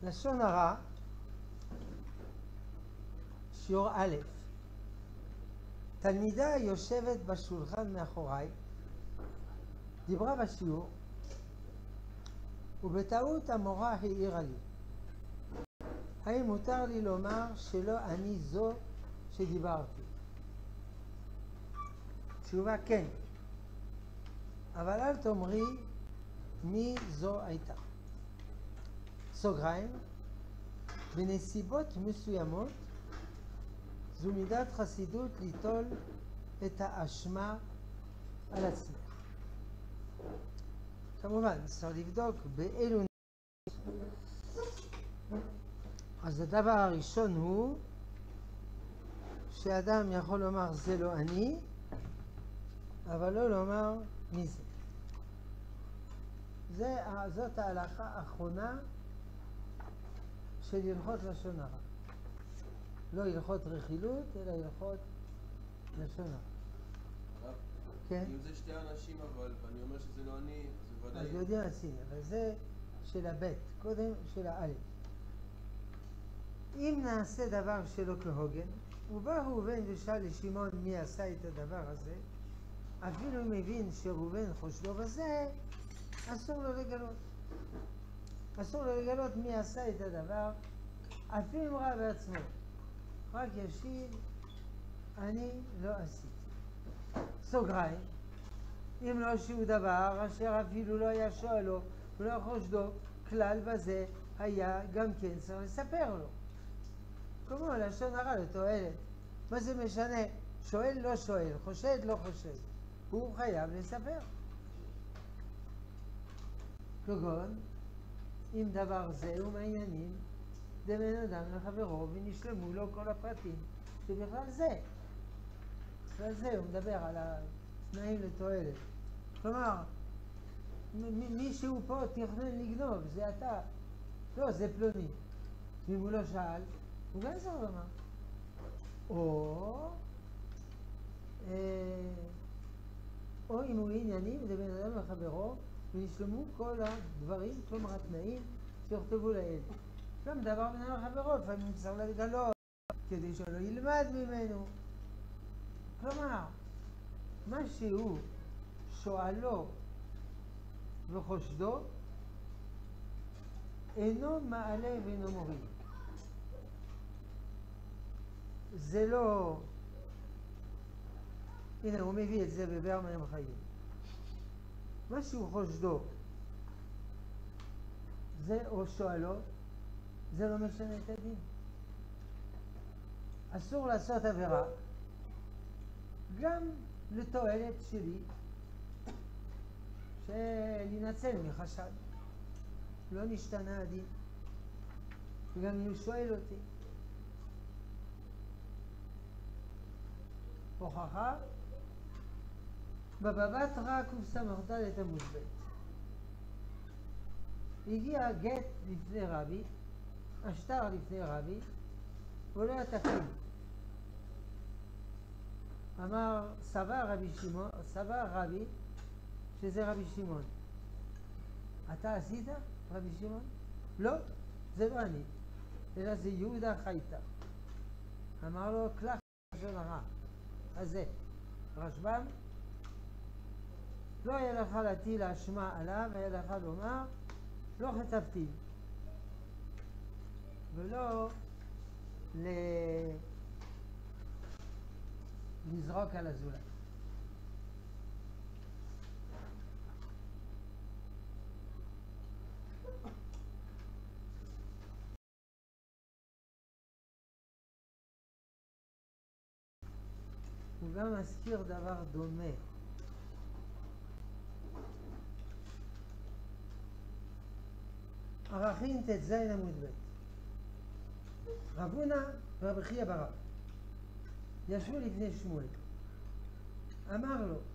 לשון הרע, שיעור א'. תלמידה יושבת בשולחן מאחוריי, דיברה בשיעור, ובטעות המורה העירה לי. האם מותר לי לומר שלא אני זו שדיברתי? תשובה כן, אבל אל תאמרי מי זו הייתה. סוגריים, בנסיבות מסוימות זו מידת חסידות ליטול את האשמה על עצמך. כמובן, צריך לבדוק באילו נסיבות. אז הדבר הראשון הוא שאדם יכול לומר זה לא אני, אבל לא לומר מי זה. זאת ההלכה האחרונה של הלכות לשון הרע. לא הלכות רכילות, אלא הלכות לשון הרע. כן? אם זה שתי אנשים אבל, ואני אומר שזה לא אני, זה ודאי... אז יודעים עשיני, אבל זה של הבית, קודם של האלף. אם נעשה דבר שלא כהוגן, ובא ראובן ושאל לשמעון מי עשה את הדבר הזה, אפילו אם מבין שראובן חושדו בזה, אסור לו לגלות. אסור לו לגלות מי עשה את הדבר, אפילו אם ראה בעצמו. רק ישיב, אני לא עשיתי. סוגריים, אם לא שהוא דבר אשר אפילו לא היה שואלו ולא חושדו, כלל בזה היה גם כן צריך לספר לו. כמו לשון הרע לתועלת. מה זה משנה? שואל לא שואל, חושד לא חושד. הוא חייב לספר. כגון, אם דבר זה הוא מעניינים, דבן אדם לחברו ונשלמו לו כל הפרטים שבכלל זה. בכלל זה הוא מדבר על התנאים לתועלת. כלומר, מישהו פה תכנן לגנוב, זה אתה. לא, זה פלוני. אם הוא לא שאל, הוא גם צריך לומר. או אם הוא עניינים דבן אדם לחברו ונשלמו כל הדברים, כלומר התנאים שיכתבו לעיל. גם דבר בין החברות, לפעמים צריך לגלות כדי שלא ילמד ממנו. כלומר, מה שהוא שואלו וחושדו אינו מעלה ואינו מוריד. זה לא... הנה, הוא מביא את זה בבאר מים חיים. מה שהוא חושדו זה או שואלו, זה לא משנה את הדין. אסור לעשות עבירה גם לתועלת שלי שלנצל מחשד. לא נשתנה הדין. וגם אם הוא שואל אותי. הוכחה בבא בתרא קס"ד עמוד ב'. הגיע גט לפני רבי, השטר לפני רבי, ולא התקין. אמר סבר רבי שזה רבי שמעון. אתה עשית רבי שמעון? לא, זה לא אני, אלא זה יהודה חייטה. אמר לו קלח לשון הרע. אז זה רשב"ם, לא היה לך להטיל האשמה עליו, היה לך לומר לא כתבתי ולא לזרוק על הזולת. הוא גם מזכיר דבר דומה. ערכין ט"ז עמוד ב'. רב הונא ורבי חייא ברב ישבו לפני שמואל. אמר לו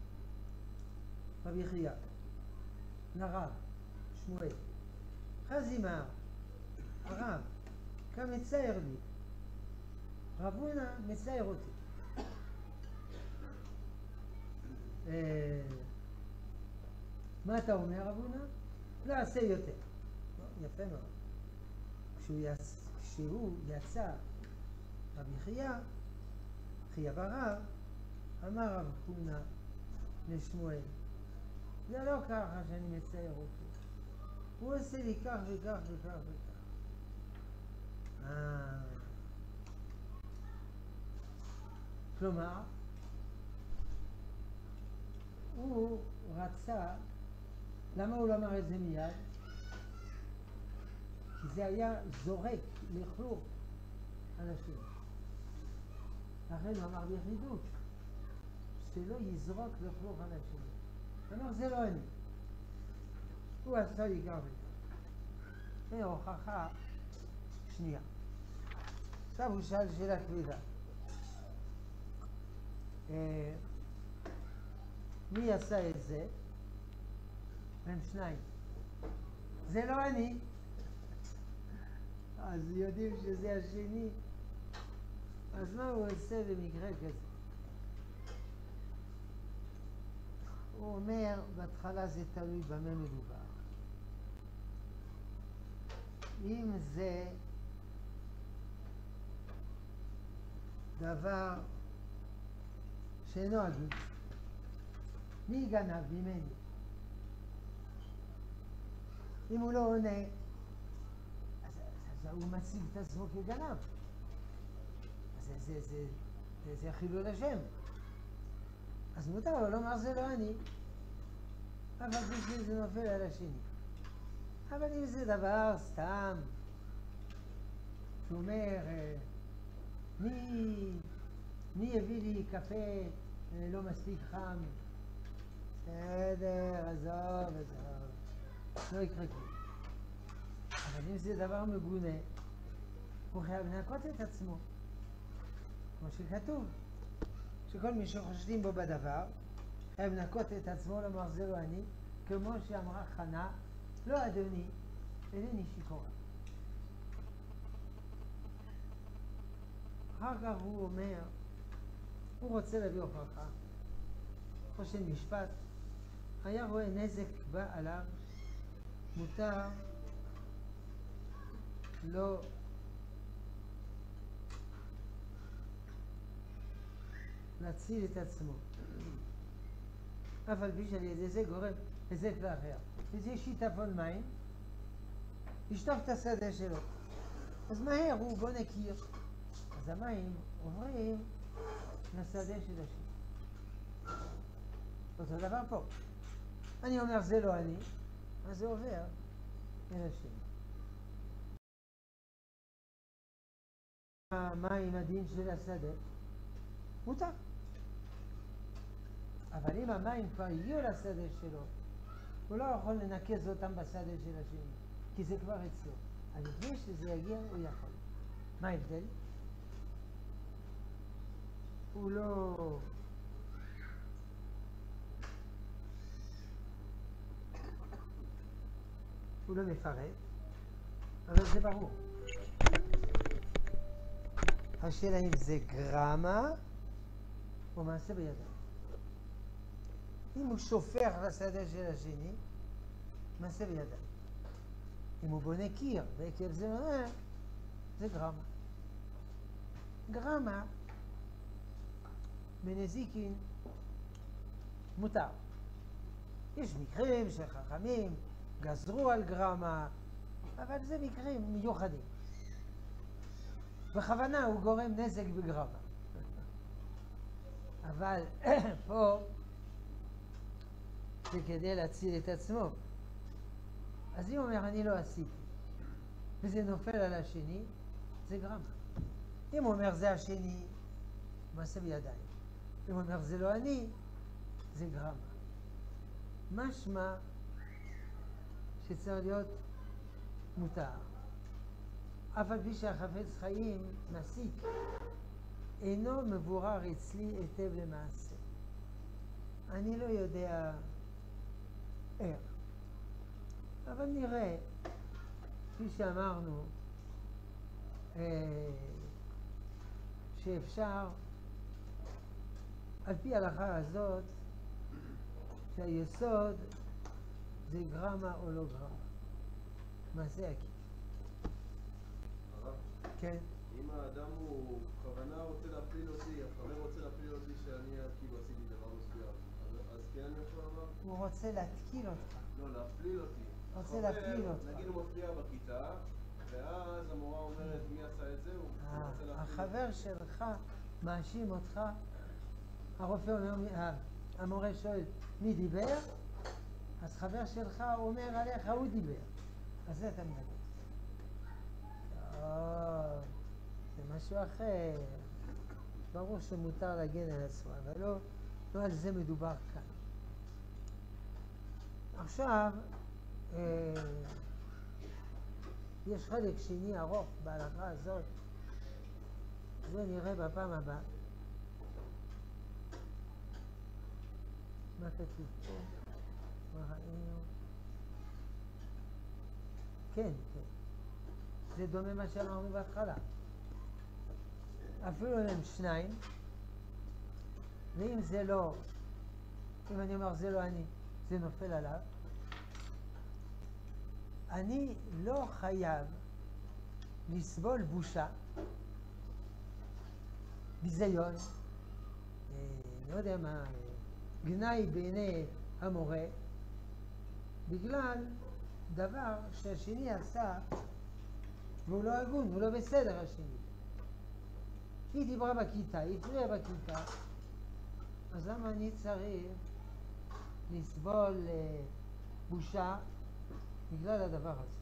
רבי חייא לרב שמואל, חזי מר הרב כמצער לי, רב הונא מצער אותי. מה אתה אומר רב הונא? לא עשה יותר. יפה מאוד. כשהוא יצא רבי חייא ברב, אמר רב חונה לשמואל, זה לא ככה שאני מצייר אותו, הוא עושה לי כך וכך וכך וכך. כלומר, הוא רצה, למה הוא לא אמר את זה מיד? כי זה היה זורק לכלוך על השני. לכן הוא אמר ביחידות, שלא יזרוק לכלוך על השני. הוא אמר, זה לא אני. הוא עשה לי כך וכך. זה הוכחה שנייה. עכשיו הוא שאל שאלה כבדה. מי עשה את זה? הם שניים. זה לא אני. אז יודעים שזה השני. אז מה הוא עושה במקרה כזה? הוא אומר, בהתחלה זה תלוי במה מדובר. אם זה דבר שאינו הגון, מי גנב ממני? אם הוא לא עונה, אז הוא מציג את עצמו כגנב. זה חילול השם. אז מותר לו לומר זה לא אני, אבל בשביל זה נופל על השני. אבל אם זה דבר סתם, שהוא אומר, מי הביא לי קפה לא מספיק חם? בסדר, עזוב, לא יקרה כלום. אבל אם זה דבר מגונה, הוא חייב לנקות את עצמו. כמו שכתוב, שכל מי שחושדים בו בדבר, חייב לנקות את עצמו, לומר זה לא אני, כמו שאמרה חנה, לא אדוני, אינני שיכורה. אחר כך הוא אומר, הוא רוצה להביא הוכחה, או של משפט, היה רואה נזק בא עליו, מותר לא להציל את עצמו, אף על פי שעל ידי זה גורם נזק לאחר. וזה שיטפון מים, ישטוף את השדה שלו, אז מהר הוא בונה קיר, אז המים עוברים לשדה של השני. אותו דבר פה, אני אומר זה לא אני, אז זה עובר אל השני. מה עם הדין של השדה? מותר. אבל אם המים כבר הגיעו לשדה שלו, הוא לא יכול לנקז אותם בשדה של השני, כי זה כבר אצלו. אז לפני שזה יגיע, הוא יכול. מה ההבדל? הוא לא מפרט, אבל זה ברור. השאלה אם זה גרמה או מעשה בידיים. אם הוא שופך לשדה של השני, מעשה בידיים. אם הוא בונה קיר ועקב זה מראה, זה גרמה. גרמה בנזיקין מותר. יש מקרים שחכמים גזרו על גרמה, אבל זה מקרים מיוחדים. בכוונה הוא גורם נזק בגרמה. אבל פה זה כדי להציל את עצמו. אז אם הוא אומר אני לא עשיתי וזה נופל על השני, זה גרמה. אם הוא אומר זה השני, מעשה בידיים. אם הוא אומר זה לא אני, זה גרמה. משמע שצריך להיות מותר. אף על פי שהחפץ חיים מסיק, אינו מבורר אצלי היטב למעשה. אני לא יודע איך. אבל נראה, כפי שאמרנו, שאפשר, על פי ההלכה הזאת, שהיסוד זה גרמה או לא גרמה. מעשה עקיף. כן. אם האדם הוא בכוונה רוצה להפליל אותי, החבר רוצה להפליל אותי שאני כאילו עשיתי דבר מסוים, אז כן אני יכול לומר? הוא רוצה להתקיל אותך. לא, להפליל אותי. רוצה להפליל אותך. נגיד הוא מפריע בכיתה, ואז המורה אומרת מי עשה את זה, הוא רוצה להפליל אותי. החבר שלך מאשים אותך, הרופא אומר, המורה שואל מי דיבר, אז חבר שלך אומר עליך הוא דיבר. אז זה אתה מדבר. זה משהו אחר. ברור שמותר להגן על עצמו, אבל לא על זה מדובר כאן. עכשיו, יש חלק שני ארוך בהלכה הזאת, זה נראה בפעם הבאה. מה כתוב פה? מה ראינו? כן. זה דומה מה שאמרנו בהתחלה. אפילו הם שניים, ואם זה לא, אם אני אומר זה לא אני, זה נופל עליו, אני לא חייב לסבול בושה, ביזיון, לא יודע מה, גנאי בעיני המורה, בגלל דבר שהשני עשה והוא לא הגון, הוא לא בסדר השני. היא דיברה בכיתה, היא הפריעה בכיתה, אז למה אני צריך לסבול בושה בגלל הדבר הזה?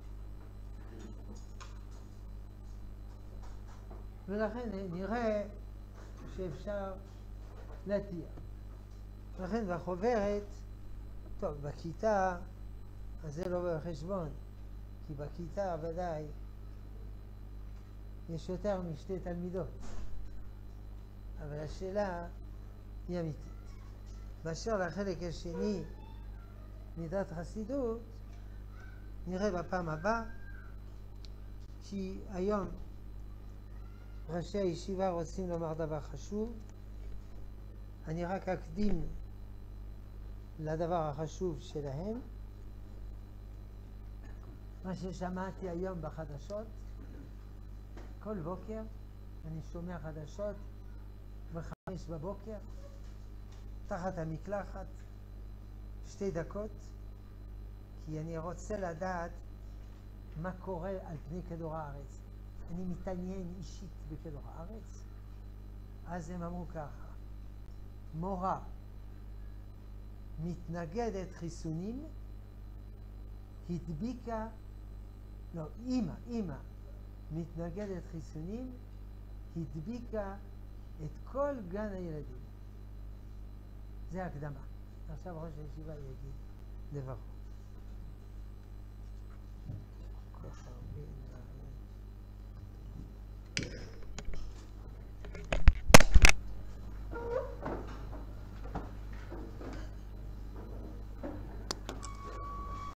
ולכן נראה שאפשר להתיר. לכן בחוברת, טוב, בכיתה, אז זה לא בחשבון, כי בכיתה ודאי יש יותר משתי תלמידות, אבל השאלה היא אמיתית. באשר לחלק השני מידת חסידות, נראה בפעם הבאה, כי היום ראשי הישיבה רוצים לומר דבר חשוב. אני רק אקדים לדבר החשוב שלהם. מה ששמעתי היום בחדשות, כל בוקר אני שומע חדשות ב5 בבוקר, תחת המקלחת, 2 דקות, כי אני רוצה לדעת מה קורה על פני כדור הארץ. אני מתעניין אישית בכדור הארץ. אז הם אמרו ככה, מורה מתנגדת חיסונים, הדביקה, לא, אמא מתנגדת חיסונים, הדביקה את כל גן הילדים. זה הקדמה. עכשיו ראש הישיבה יגיד דבר.